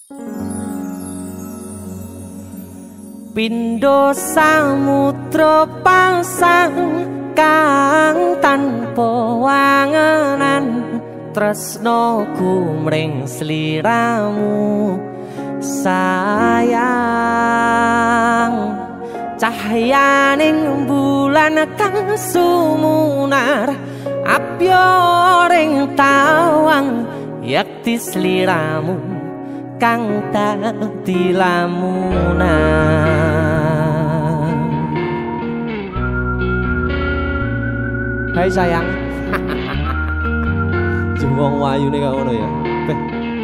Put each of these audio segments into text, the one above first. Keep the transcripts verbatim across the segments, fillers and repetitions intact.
Pindho samudra pasang kang tanpa wangenan tresnoku mring sliramu sayang cahyaning bulan kang sumunar apyoring tawang yakti sliramu kang dadi lamunan. Hai sayang. Jengwong wayu nih ngono ya. Beh.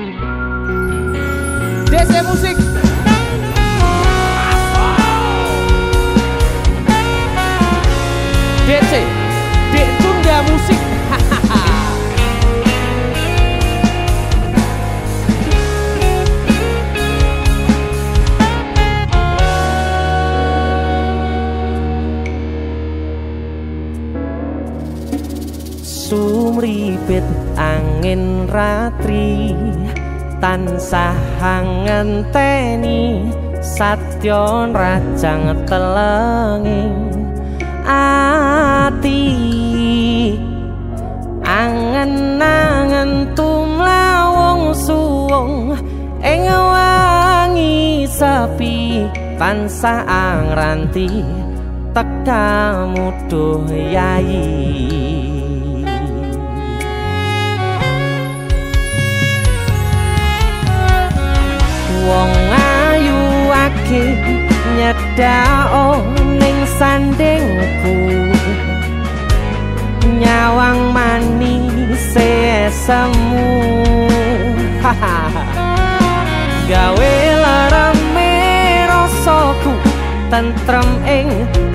D C musik. D C. D Tunda musik. Sumripit angin ratri tansah ngenteni satyon rajang telenging ati angen-angen tumlawung suwung ing wangi sepi tansah angranti tekamu duh yayi. Wong ayu ake nyedhak ning sandingku nyawang manis semu gawe larame rasaku tentrem ing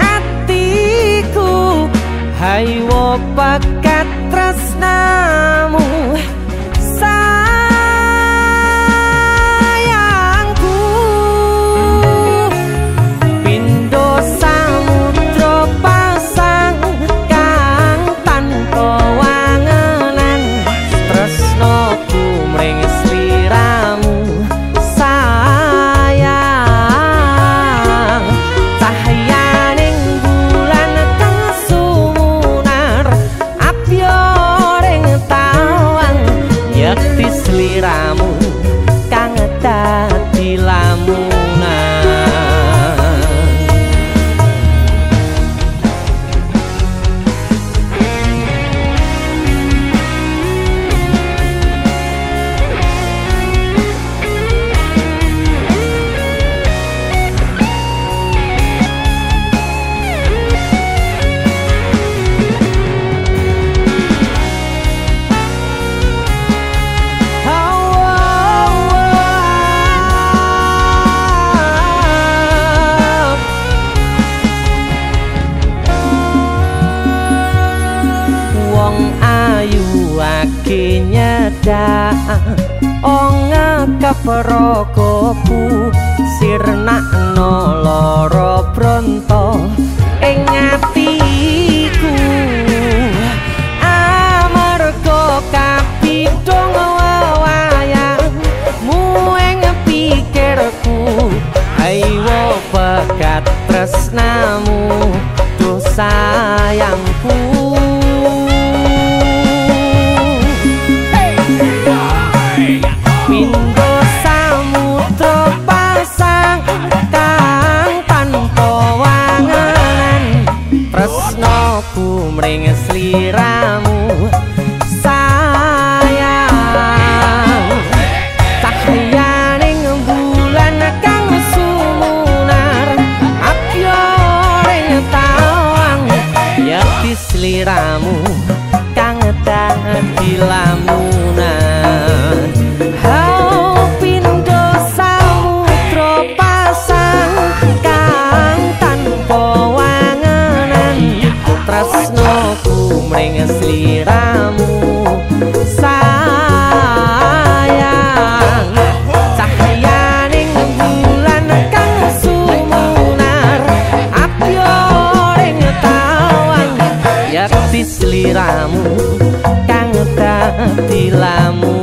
atiku haywo bakat tresnamu sliramu kang dadi lamunan. Ake nyedak ong keprokoku sirnakno lara bronto ing atiku amarga kapidhong wayangmu ing pikirku ayo bakat tresnamu duh sayangku. Pindho samudra pasang kang tanpa wangenan tresnoku mring sliramu sayang cahyaning bulan kang sumunar apyoring tawang yakti sliramu kang dadi lamunan. Tresnoku mring sliramu sayang cahyaning bulan kang sumunar apyoring tawang yakti sliramu kang dadi lamunan.